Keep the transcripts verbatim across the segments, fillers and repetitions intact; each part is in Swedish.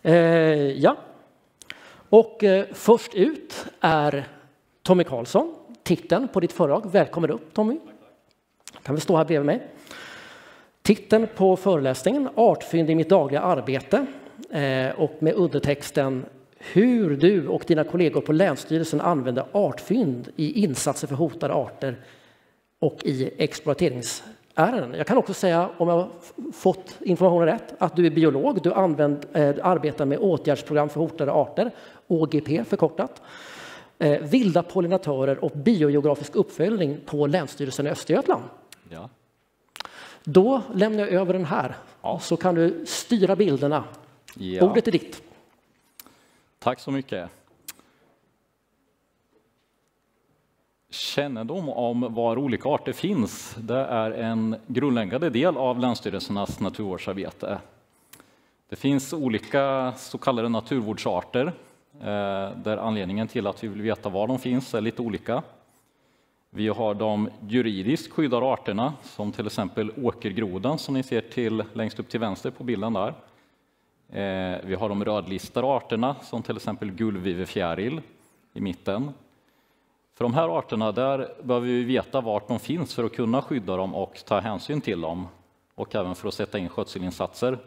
Eh, ja, och eh, först ut är Tommy Karlsson, titeln på ditt föredrag. Välkommen upp, Tommy. Kan vi stå här bredvid mig. Titeln på föreläsningen, Artfynd i mitt dagliga arbete, eh, och med undertexten hur du och dina kollegor på Länsstyrelsen använder artfynd i insatser för hotade arter och i exploateringsärenden. Jag kan också säga, om jag har fått informationen rätt, att du är biolog. Du använd, eh, arbetar med åtgärdsprogram för hotade arter, Å G P förkortat, eh, vilda pollinatörer och biogeografisk uppföljning på Länsstyrelsen i Östergötland. Ja. Då lämnar jag över den här, Ja. Så kan du styra bilderna. Ja. Ordet är ditt. Tack så mycket. Kännedom om var olika arter finns, det är en grundläggande del av länsstyrelsernas naturvårdsarbete. Det finns olika så kallade naturvårdsarter, där anledningen till att vi vill veta var de finns är lite olika. Vi har de juridiskt skyddade arterna, som till exempel åkergrodan som ni ser till längst upp till vänster på bilden där. Vi har de rödlistade arterna, som till exempel gullvivefjäril i mitten. För de här arterna där behöver vi veta vart de finns för att kunna skydda dem och ta hänsyn till dem, och även för att sätta in skötselinsatser.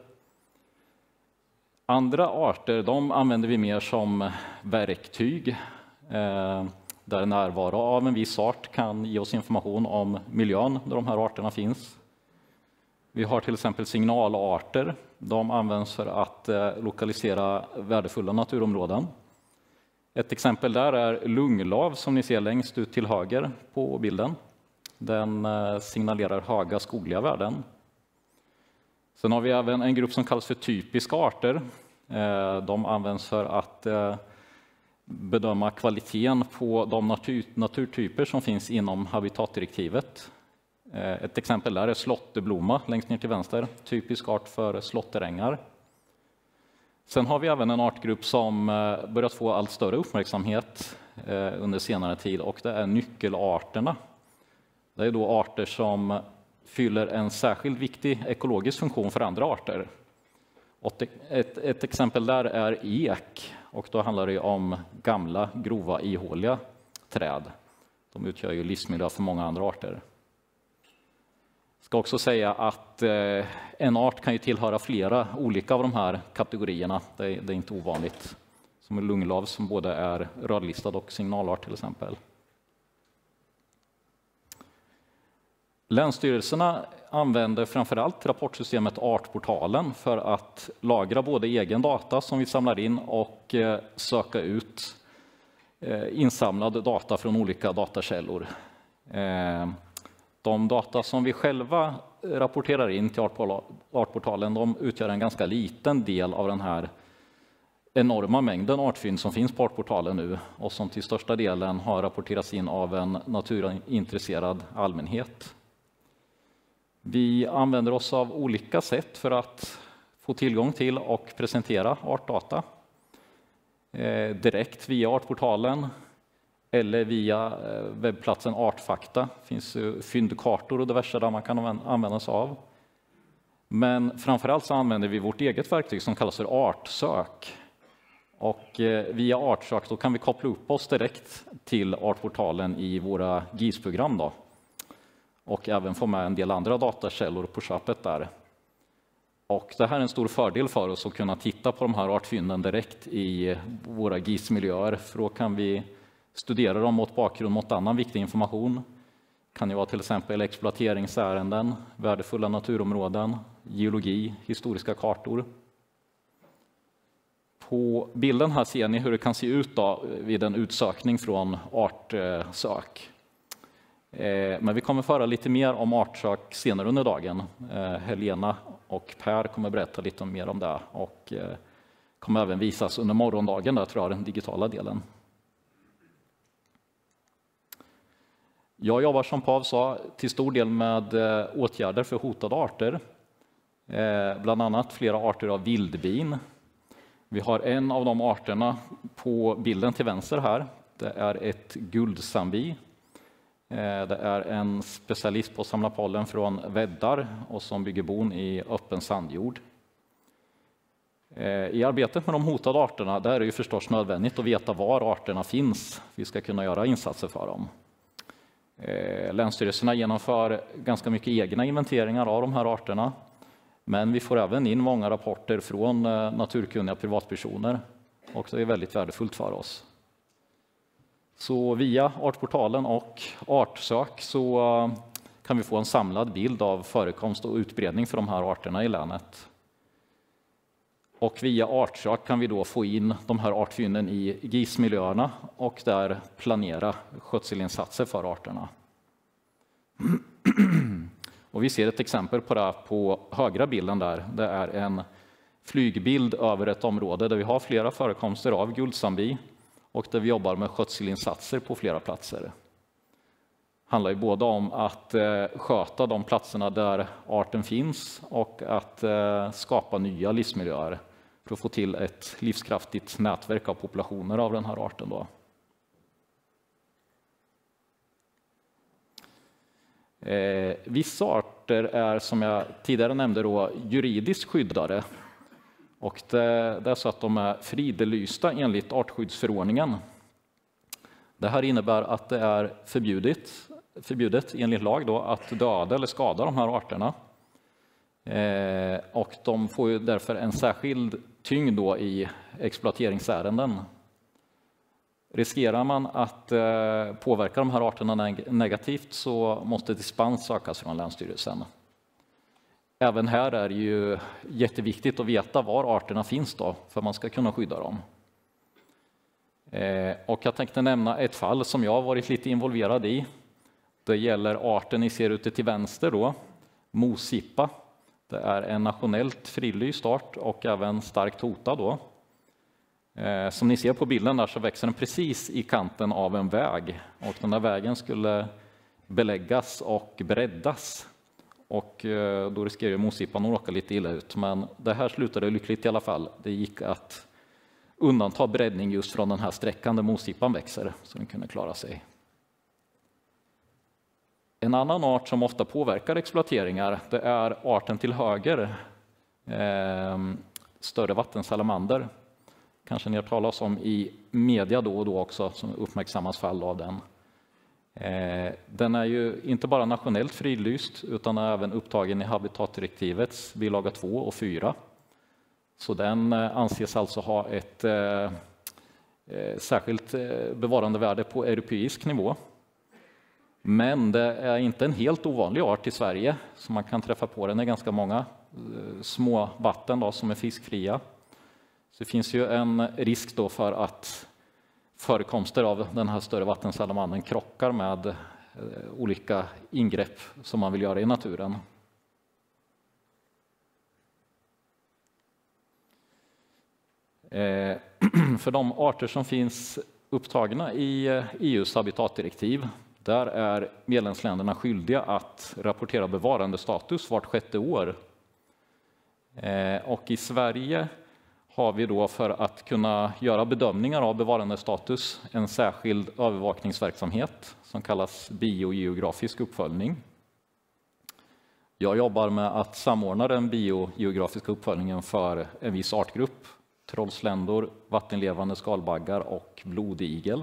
Andra arter de använder vi mer som verktyg, eh, där närvaro av en viss art kan ge oss information om miljön där de här arterna finns. Vi har till exempel signalarter. De används för att eh, lokalisera värdefulla naturområden. Ett exempel där är lunglav som ni ser längst ut till höger på bilden. Den eh, signalerar höga skogliga värden. Sen har vi även en grupp som kallas för typiska arter. Eh, de används för att eh, bedöma kvaliteten på de natur, naturtyper som finns inom habitatdirektivet. Ett exempel där är slåtterblomma längst ner till vänster, typisk art för slåtterängar. Sen har vi även en artgrupp som börjat få allt större uppmärksamhet under senare tid, och det är nyckelarterna. Det är då arter som fyller en särskilt viktig ekologisk funktion för andra arter. Ett, ett exempel där är ek, och då handlar det om gamla, grova, ihåliga träd. De utgör ju livsmiljö för många andra arter. Jag ska också säga att eh, en art kan ju tillhöra flera olika av de här kategorierna. Det är, det är inte ovanligt. Som en lunglav som både är rödlistad och signalart till exempel. Länsstyrelserna använder framförallt rapportsystemet Artportalen för att lagra både egen data som vi samlar in och eh, söka ut eh, insamlad data från olika datakällor. Eh, De data som vi själva rapporterar in till Artportalen, de utgör en ganska liten del av den här enorma mängden artfynd som finns på Artportalen nu, och som till största delen har rapporterats in av en naturintresserad allmänhet. Vi använder oss av olika sätt för att få tillgång till och presentera artdata. Eh, direkt via Artportalen, eller via webbplatsen Artfakta. Det finns fyndkartor och diverse där man kan använda sig av. Men framförallt så använder vi vårt eget verktyg som kallas för Artsök. Och via Artsök då kan vi koppla upp oss direkt till Artportalen i våra G I S-program då. Och även få med en del andra datakällor på köpet där. Och det här är en stor fördel för oss att kunna titta på de här artfynden direkt i våra G I S-miljöer, för då kan vi studera dem mot bakgrund mot annan viktig information. Det kan ju vara till exempel exploateringsärenden, värdefulla naturområden, geologi, historiska kartor. På bilden här ser ni hur det kan se ut då vid en utsökning från Artsök. Men vi kommer föra lite mer om Artsök senare under dagen. Helena och Per kommer berätta lite mer om det, och kommer även visas under morgondagen, där tror jag, den digitala delen. Jag jobbar som Pav sa till stor del med åtgärder för hotade arter. Bland annat flera arter av vildbin. Vi har en av de arterna på bilden till vänster här. Det är ett guldsandbi. Det är en specialist på att samla pollen från väddar och som bygger bon i öppen sandjord. I arbetet med de hotade arterna där är det ju förstås nödvändigt att veta var arterna finns. Vi ska kunna göra insatser för dem. Länsstyrelserna genomför ganska mycket egna inventeringar av de här arterna. Men vi får även in många rapporter från naturkunniga privatpersoner. Och det är väldigt värdefullt för oss. Så via Artportalen och Artsök så kan vi få en samlad bild av förekomst och utbredning för de här arterna i länet. Och via Artsök kan vi då få in de här artfynden i G I S-miljöerna och där planera skötselinsatser för arterna. Och vi ser ett exempel på det här på högra bilden där. Det är en flygbild över ett område där vi har flera förekomster av guldsandbi och där vi jobbar med skötselinsatser på flera platser. Det handlar ju både om att eh, sköta de platserna där arten finns och att eh, skapa nya livsmiljöer för att få till ett livskraftigt nätverk av populationer av den här arten då. Eh, vissa arter är, som jag tidigare nämnde, då, juridiskt skyddade. Och det, det är så att de är fridlysta enligt artskyddsförordningen. Det här innebär att det är förbjudet, förbjudet enligt lag då, att döda eller skada de här arterna. Eh, och de får ju därför en särskild tyngd då i exploateringsärenden. Riskerar man att eh, påverka de här arterna neg- negativt så måste dispens sökas från Länsstyrelsen. Även här är det ju jätteviktigt att veta var arterna finns då, för man ska kunna skydda dem. Eh, och jag tänkte nämna ett fall som jag har varit lite involverad i. Det gäller arten ni ser ute till vänster då, mosippa. Det är en nationellt fridlyst art och även starkt hotad då. Eh, som ni ser på bilden där så växer den precis i kanten av en väg. Och den där vägen skulle beläggas och breddas. Och då riskerar ju mosippan att råka lite illa ut. Men det här slutade lyckligt i alla fall. Det gick att undanta breddning just från den här sträckan där mosippan växer, så den kunde klara sig. En annan art som ofta påverkar exploateringar, det är arten till höger, eh, större vattensalamander. Kanske ni har talat om i media då och då också, som uppmärksammas fall av den. Den är ju inte bara nationellt fridlyst utan är även upptagen i habitatdirektivets bilaga två och fyra. Så den anses alltså ha ett eh, särskilt bevarandevärde på europeisk nivå. Men det är inte en helt ovanlig art i Sverige, så man kan träffa på den i ganska många eh, små vatten då, som är fiskfria. Så det finns ju en risk då för att förekomster av den här större vattensalamandern krockar med eh, olika ingrepp som man vill göra i naturen. Eh, för de arter som finns upptagna i E U:s habitatdirektiv, där är medlemsländerna skyldiga att rapportera bevarandestatus vart sjätte år. Eh, och i Sverige har vi då, för att kunna göra bedömningar av bevarandestatus, en särskild övervakningsverksamhet som kallas biogeografisk uppföljning. Jag jobbar med att samordna den biogeografiska uppföljningen för en viss artgrupp, trollsländor, vattenlevande skalbaggar och blodigel.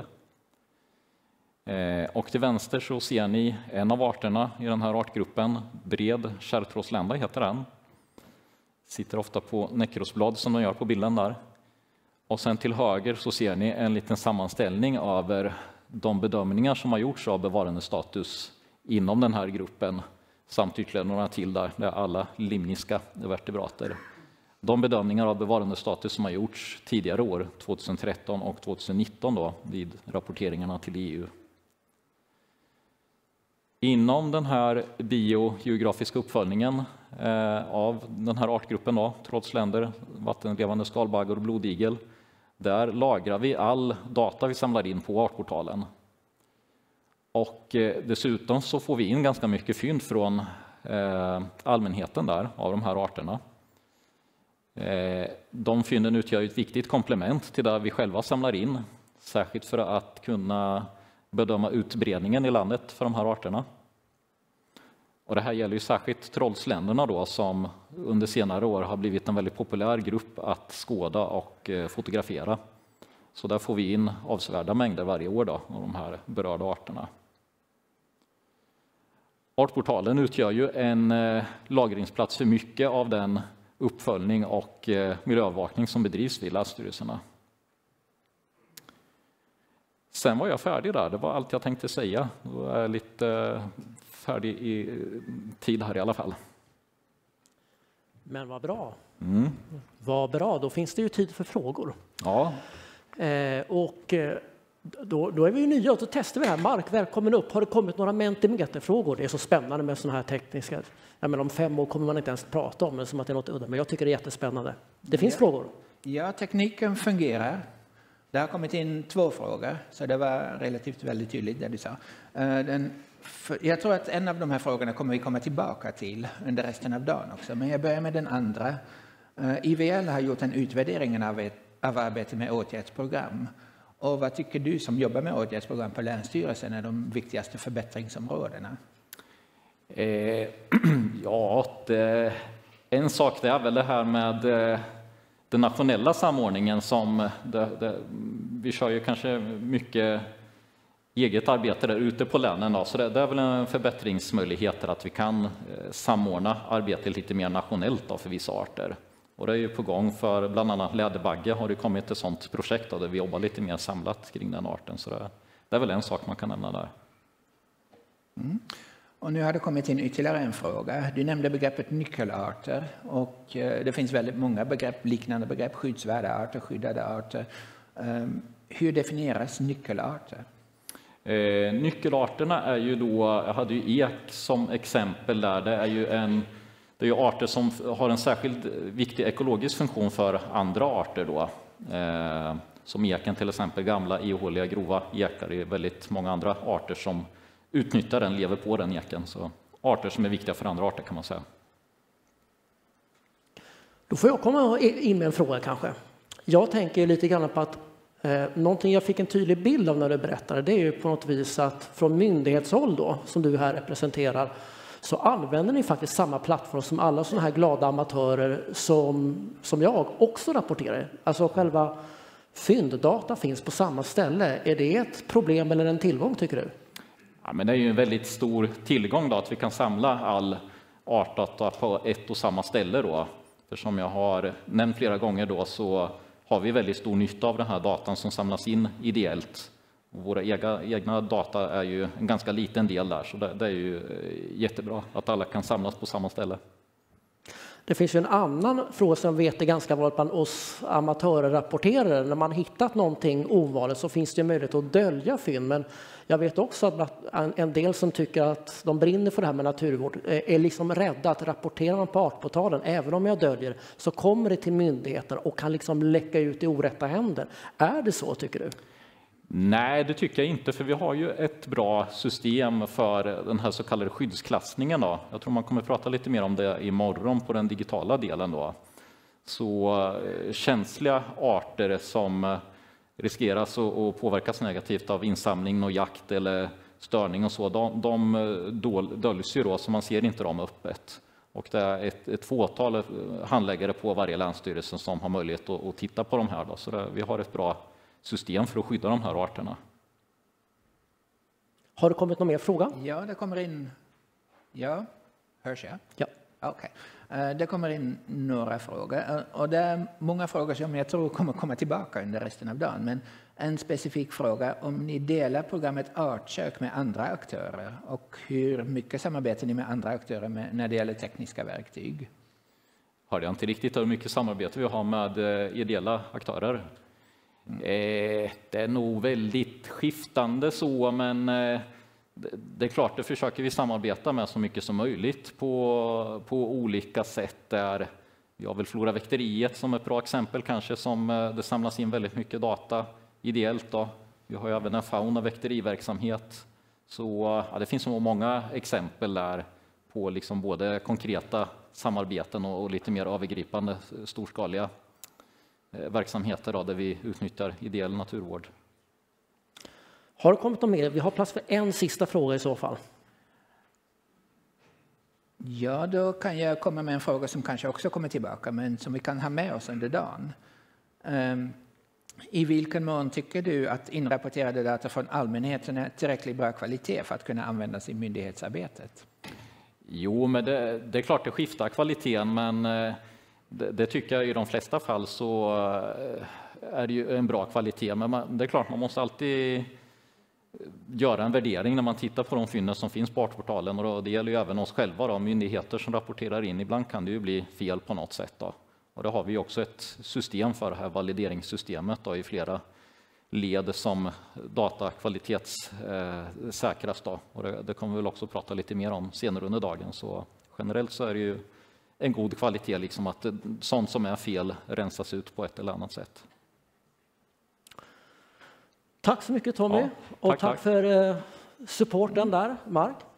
Och till vänster så ser ni en av arterna i den här artgruppen, bred kärrtrådslända heter den. Sitter ofta på näckrosblad som de gör på bilden där. Och sen till höger så ser ni en liten sammanställning över de bedömningar som har gjorts av bevarandestatus inom den här gruppen. Samt ytterligare några till där, det är alla limniska vertebrater. De bedömningar av bevarandestatus som har gjorts tidigare år, tjugohundratretton och tjugohundranitton då, vid rapporteringarna till E U. Inom den här biogeografiska uppföljningen eh, av den här artgruppen, då, trollsländor, vattenlevande skalbaggar och blodigel, där lagrar vi all data vi samlar in på Artportalen. Och eh, dessutom så får vi in ganska mycket fynd från eh, allmänheten där av de här arterna. Eh, de fynden utgör ett viktigt komplement till det vi själva samlar in, särskilt för att kunna bedöma utbredningen i landet för de här arterna. Och det här gäller ju särskilt trollsländerna då, som under senare år har blivit en väldigt populär grupp att skåda och fotografera. Så där får vi in avsevärda mängder varje år då, av de här berörda arterna. Artportalen utgör ju en lagringsplats för mycket av den uppföljning och miljöövervakning som bedrivs vid länsstyrelserna. Sen var jag färdig där, det var allt jag tänkte säga. Då är jag lite färdig i tid här i alla fall. Men vad bra. Mm. Vad bra, då finns det ju tid för frågor. Ja. Eh, och eh, då, då är vi ju nya och så testar vi här. Mark, välkommen upp. Har det kommit några mentimeterfrågor? Det är så spännande med sådana här tekniska. Jag menar, om fem år kommer man inte ens prata om det som att det är något udda. Men jag tycker det är jättespännande. Det finns ja. frågor. Ja, tekniken fungerar. Det har kommit in två frågor, så det var relativt väldigt tydligt det du sa. Den, jag tror att en av de här frågorna kommer vi komma tillbaka till under resten av dagen också. Men jag börjar med den andra. I V L har gjort en utvärdering av, ett, av arbetet med åtgärdsprogram. Och vad tycker du som jobbar med åtgärdsprogram på Länsstyrelsen är de viktigaste förbättringsområdena? Eh, ja, det, en sak det är väl det här med eh, den nationella samordningen som det, det, vi kör ju kanske mycket eget arbete där ute på länen då, så det, det är väl en förbättringsmöjlighet att vi kan eh, samordna arbetet lite mer nationellt då för vissa arter. Och det är ju på gång för bland annat läderbagge har det kommit ett sådant projekt då, där vi jobbar lite mer samlat kring den arten, så det, det är väl en sak man kan nämna där. Mm. Och nu har det kommit in ytterligare en fråga. Du nämnde begreppet nyckelarter och det finns väldigt många begrepp, liknande begrepp, skyddsvärda arter, skyddade arter. Hur definieras nyckelarter? Eh, nyckelarterna är ju då, jag hade ju ek som exempel där, det är ju en det är ju arter som har en särskilt viktig ekologisk funktion för andra arter då. Eh, som eken till exempel, gamla ihåliga grova ekar, är väldigt många andra arter som utnyttjar den, lever på den eken. Så arter som är viktiga för andra arter kan man säga. Då får jag komma in med en fråga kanske. Jag tänker lite grann på att eh, någonting jag fick en tydlig bild av när du berättade, det är ju på något vis att från myndighetshåll då, som du här representerar, så använder ni faktiskt samma plattform som alla sådana här glada amatörer som, som jag också rapporterar. Alltså själva fynddata finns på samma ställe. Är det ett problem eller en tillgång tycker du? Ja, men det är ju en väldigt stor tillgång då, att vi kan samla all artdata på ett och samma ställe då. För som jag har nämnt flera gånger då, så har vi väldigt stor nytta av den här datan som samlas in ideellt. Och våra egna, egna data är ju en ganska liten del där, så det, det är ju jättebra att alla kan samlas på samma ställe. Det finns ju en annan fråga som vet är ganska vanligt bland oss amatörer rapporterare. När man hittat någonting ovanligt så finns det möjlighet att dölja fynd. Men jag vet också att en del som tycker att de brinner för det här med naturvård är liksom rädda att rapportera man på artportalen, även om jag döljer, så kommer det till myndigheter och kan liksom läcka ut i orätta händer. Är det så tycker du? Nej, det tycker jag inte, för vi har ju ett bra system för den här så kallade skyddsklassningen då. Jag tror man kommer att prata lite mer om det imorgon på den digitala delen då. Så känsliga arter som riskeras att påverkas negativt av insamling och jakt eller störning och så, de, de döljs ju då, så man ser inte dem öppet. Och det är ett, ett fåtal handläggare på varje länsstyrelse som har möjlighet att, att titta på de här då. Så det, vi har ett bra system för att skydda de här arterna. Har det kommit någon mer fråga? Ja, det kommer in. Ja, hörs jag? Ja. Okej. Okay. Det kommer in några frågor. Och det är många frågor som jag tror kommer komma tillbaka under resten av dagen. Men en specifik fråga, om ni delar programmet Artsök med andra aktörer och hur mycket samarbetar ni med andra aktörer med, när det gäller tekniska verktyg? Hörde jag inte riktigt hur mycket samarbete vi har med ideella aktörer. Mm. Eh, det är nog väldigt skiftande så, men eh, det, det är klart, det försöker vi samarbeta med så mycket som möjligt på, på olika sätt. Där vi har väl Floraväkteriet som ett bra exempel kanske, som eh, det samlas in väldigt mycket data ideellt då. Vi har ju även en faunaväkteriverksamhet. Så ja, det finns så många exempel där på liksom både konkreta samarbeten och, och lite mer övergripande storskaliga verksamheter då, där vi utnyttjar ideell naturvård. Har det kommit något mer? Vi har plats för en sista fråga i så fall. Ja, då kan jag komma med en fråga som kanske också kommer tillbaka, men som vi kan ha med oss under dagen. Um, I vilken mån tycker du att inrapporterade data från allmänheten är tillräckligt bra kvalitet för att kunna användas i myndighetsarbetet? Jo, men det, det är klart det skiftar kvaliteten, men det, det tycker jag i de flesta fall så är det ju en bra kvalitet. Men man, det är klart man måste alltid göra en värdering när man tittar på de fynden som finns på Artportalen, och det gäller ju även oss själva då, myndigheter som rapporterar in. Ibland kan det ju bli fel på något sätt då. Och det har vi också ett system för, det här valideringssystemet då, i flera led som datakvalitetssäkras då. Och det, det kommer vi väl också prata lite mer om senare under dagen. Så generellt så är det ju en god kvalitet, liksom att sånt som är fel rensas ut på ett eller annat sätt. Tack så mycket Tommy, Ja, tack, och tack, tack. för supporten där, Mark.